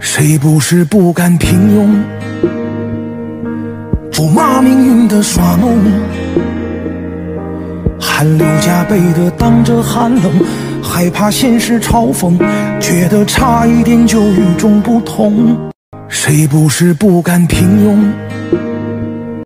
谁不是不甘平庸，咒骂命运的耍弄，汗流浃背的挡着寒冷，害怕现实嘲讽，觉得差一点就与众不同。谁不是不甘平庸，